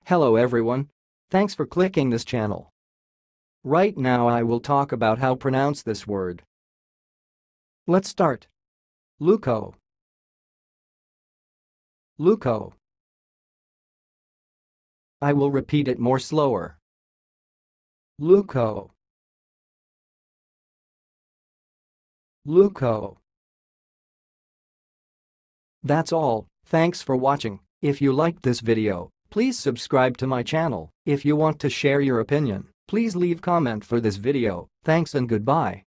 Hello everyone. Thanks for clicking this channel. Right now I will talk about how pronounce this word. Let's start. Leuko. Leuko. I will repeat it more slower. Leuko. Leuko. That's all. Thanks for watching. If you liked this video, please subscribe to my channel. If you want to share your opinion, please leave comment for this video. Thanks and goodbye.